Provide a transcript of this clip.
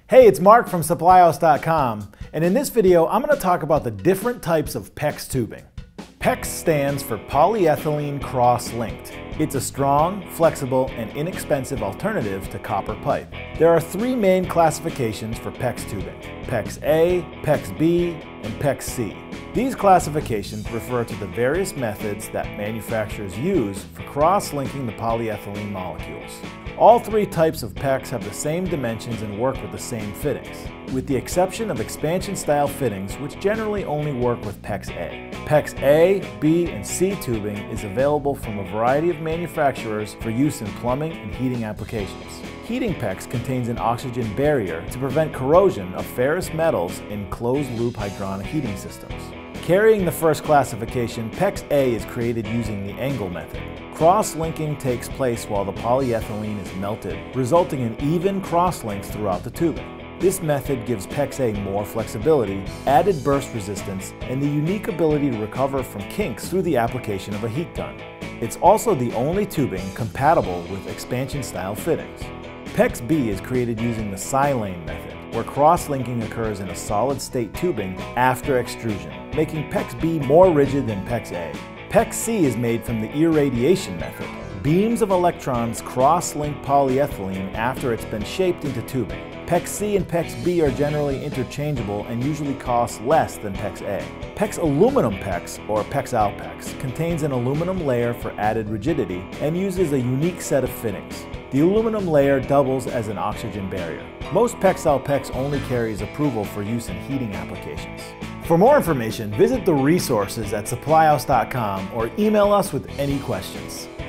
Hey, it's Mark from supplyhouse.com, and in this video I'm going to talk about the different types of PEX tubing. PEX stands for polyethylene cross-linked. It's a strong, flexible, and inexpensive alternative to copper pipe. There are three main classifications for PEX tubing: PEX-A, PEX-B, and PEX-C. These classifications refer to the various methods that manufacturers use for cross-linking the polyethylene molecules. All three types of PEX have the same dimensions and work with the same fittings, with the exception of expansion-style fittings which generally only work with PEX-A. PEX-A, B, and C tubing is available from a variety of manufacturers for use in plumbing and heating applications. Heating PEX contains an oxygen barrier to prevent corrosion of ferrous metals in closed-loop hydronic heating systems. Carrying the first classification, PEX-A is created using the Engel method. Cross-linking takes place while the polyethylene is melted, resulting in even cross-links throughout the tubing. This method gives PEX-A more flexibility, added burst resistance, and the unique ability to recover from kinks through the application of a heat gun. It's also the only tubing compatible with expansion-style fittings. PEX-B is created using the Silane method, where cross-linking occurs in a solid-state tubing after extrusion, making PEX-B more rigid than PEX-A. PEX-C is made from the irradiation method. Beams of electrons cross-link polyethylene after it's been shaped into tubing. PEX-C and PEX-B are generally interchangeable and usually cost less than PEX-A. Aluminum PEX, or PEX-AL-PEX, contains an aluminum layer for added rigidity and uses a unique set of fittings. The aluminum layer doubles as an oxygen barrier. Most PEX-AL-PEX only carries approval for use in heating applications. For more information, visit the resources at supplyhouse.com or email us with any questions.